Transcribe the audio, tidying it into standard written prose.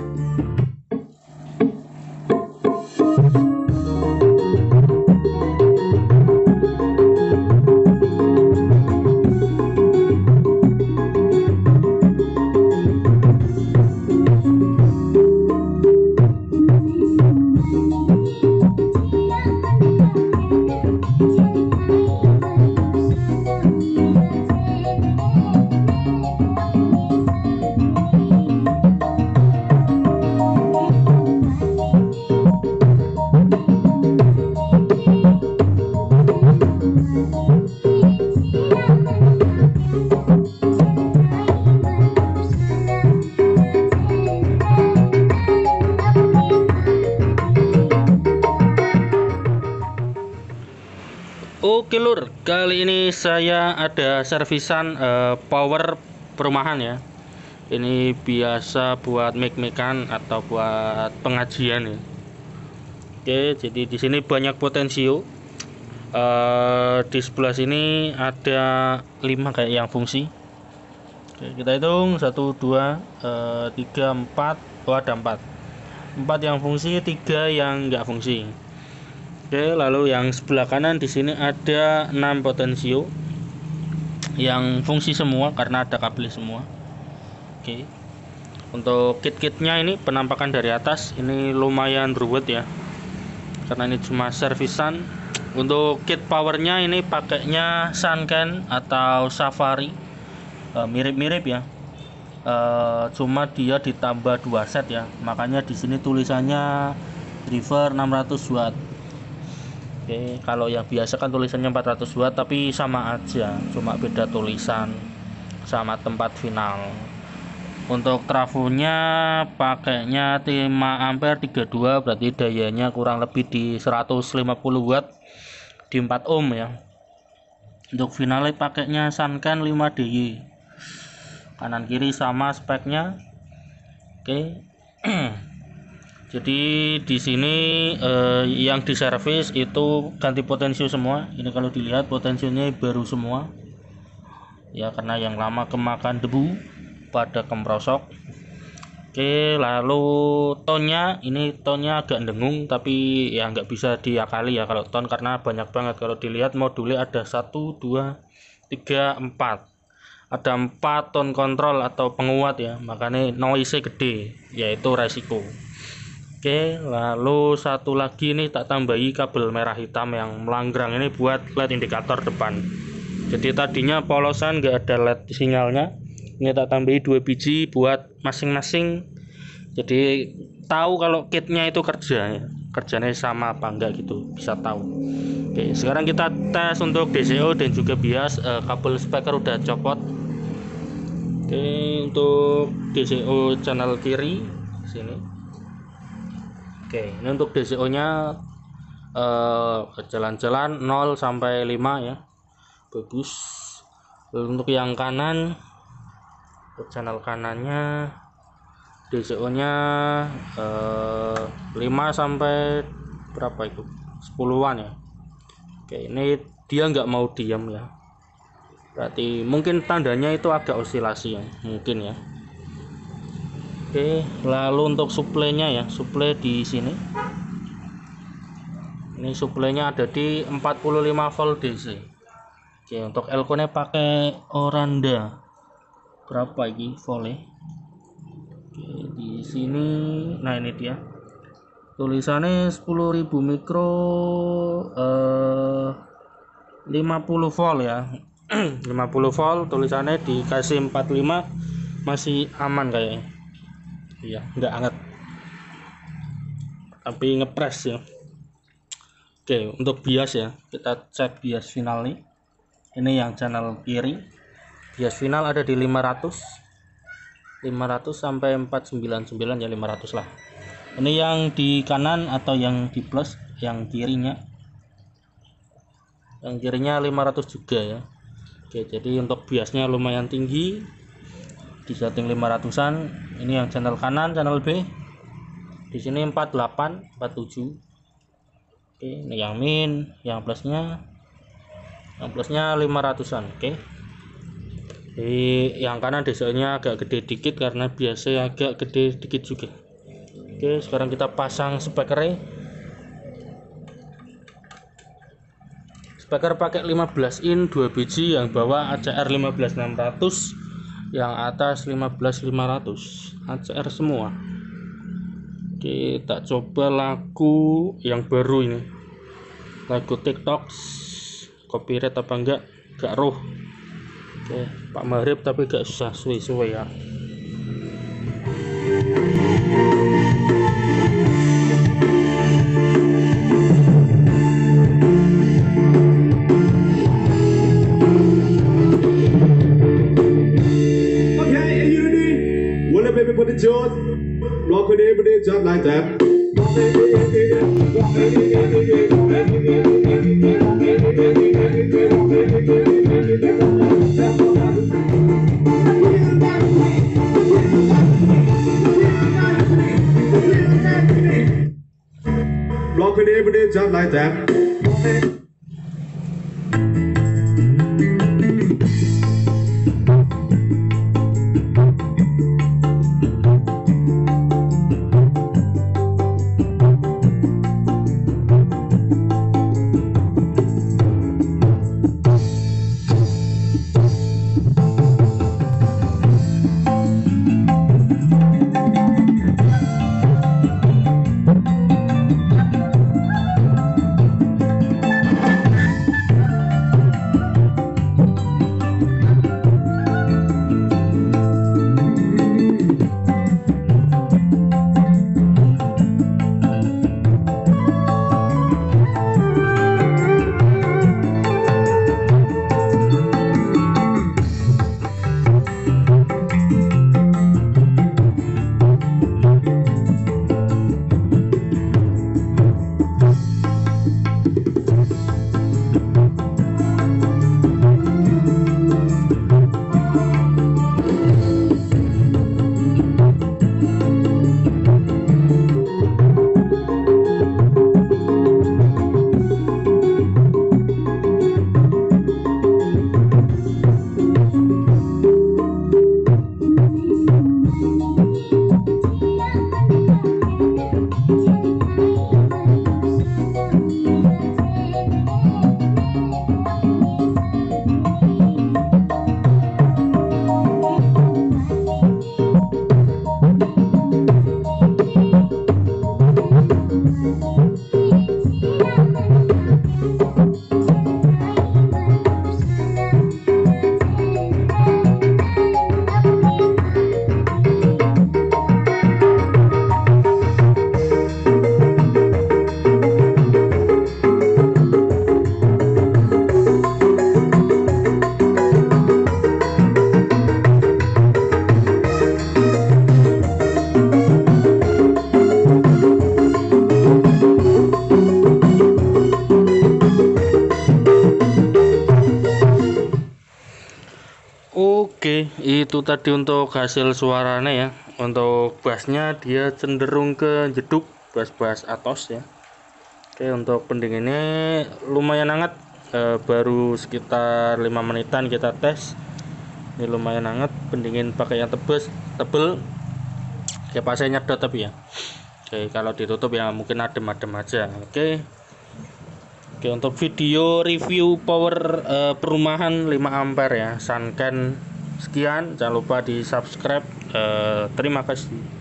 Oke lur, kali ini saya ada servisan power perumahan ya. Ini biasa buat make-makean atau buat pengajian ya. Oke, jadi di sini banyak potensio. Di sebelah sini ada 5 kayak yang fungsi. Oke, kita hitung 1, 2, 3, 4. Oh, ada 4 yang fungsi, 3 yang enggak fungsi. Oke, lalu yang sebelah kanan di sini ada 6 potensio yang fungsi semua karena ada kabel semua. Oke. Untuk kit-kitnya ini penampakan dari atas ini lumayan ruwet ya. Karena ini cuma servisan. Untuk kit powernya ini pakainya Sunken atau Safari. Mirip-mirip ya. Cuma dia ditambah 2 set ya. Makanya di sini tulisannya driver 600 watt. Oke, kalau yang biasa kan tulisannya 400 watt tapi sama aja, cuma beda tulisan sama tempat final. Untuk trafonya pakainya 5 ampere 32, berarti dayanya kurang lebih di 150 watt di 4 ohm ya. Untuk finalnya pakainya Sunken 5 DY, kanan kiri sama speknya. Oke. Jadi di sini yang diservis itu ganti potensio semua. Ini kalau dilihat potensionya baru semua. Ya karena yang lama kemakan debu pada kompresor. Oke, lalu tonnya ini tonnya agak dengung tapi ya nggak bisa diakali ya kalau ton karena banyak banget. Kalau dilihat modulnya ada 1, 2, 3, 4. Ada 4 ton kontrol atau penguat ya, makanya noise gede, yaitu resiko. Oke, lalu satu lagi nih tak tambahi kabel merah hitam yang melanggrang ini buat LED indikator depan. Jadi tadinya polosan nggak ada LED sinyalnya, ini tak tambahi 2 biji buat masing-masing. Jadi tahu kalau kitnya itu kerjanya sama apa enggak gitu, bisa tahu. Oke, sekarang kita tes untuk DCO dan juga bias. Kabel speaker udah copot. Oke, untuk DCO channel kiri sini. Oke, ini untuk DCO nya jalan-jalan 0 sampai 5 ya, bagus. Lalu untuk yang kanan, untuk channel kanannya DCO nya 5 sampai berapa itu, 10-an ya. Oke, ini dia nggak mau diam ya, berarti mungkin tandanya itu agak osilasi ya, mungkin ya. Oke, lalu untuk suplainya ya, suplai di sini. Ini suplainya ada di 45 volt DC. Oke, untuk elko-nya pakai Oranda. Berapa ini volt-nya? Oke, di sini, nah ini dia. Tulisannya 10.000 mikro 50 volt ya. 50 volt tulisannya dikasih 45, masih aman kayaknya. Iya, nggak hangat tapi ngepres ya. Oke, untuk bias ya, kita cek bias final nih. Ini yang channel kiri, bias final ada di 500 sampai 499 ya, 500 lah. Ini yang di kanan atau yang di plus, yang kirinya 500 juga ya. Oke, jadi untuk biasnya lumayan tinggi, di setting 500-an. Ini yang channel kanan, channel B. Di sini 48, 47. Oke, ini yang min, yang plusnya 500-an. Oke. Jadi yang kanan DCO-nya agak gede dikit karena biasa agak gede dikit juga. Oke, sekarang kita pasang speakernya. Speaker pakai 15 in 2 biji, yang bawah ACR 15600, yang atas 15500 ACR semua. Kita coba lagu yang baru ini, lagu TikTok, copyright apa enggak, gak roh. Oke, Pak Marip tapi gak susah suwe-suwe ya. Baby, put the jaws, rock it, put it just like that. Rock it, put it just like that. Oke, itu tadi untuk hasil suaranya ya. Untuk bassnya dia cenderung ke jeduk, bass atos ya. Oke, untuk pendinginnya lumayan hangat, baru sekitar 5 menitan kita tes. Ini lumayan hangat, pendingin pakai yang tebel. Kipasnya nyedot tapi ya. Oke, kalau ditutup ya mungkin adem-adem aja. Oke, untuk video review power perumahan 5 ampere ya, Sunken. Sekian, jangan lupa di subscribe. Terima kasih.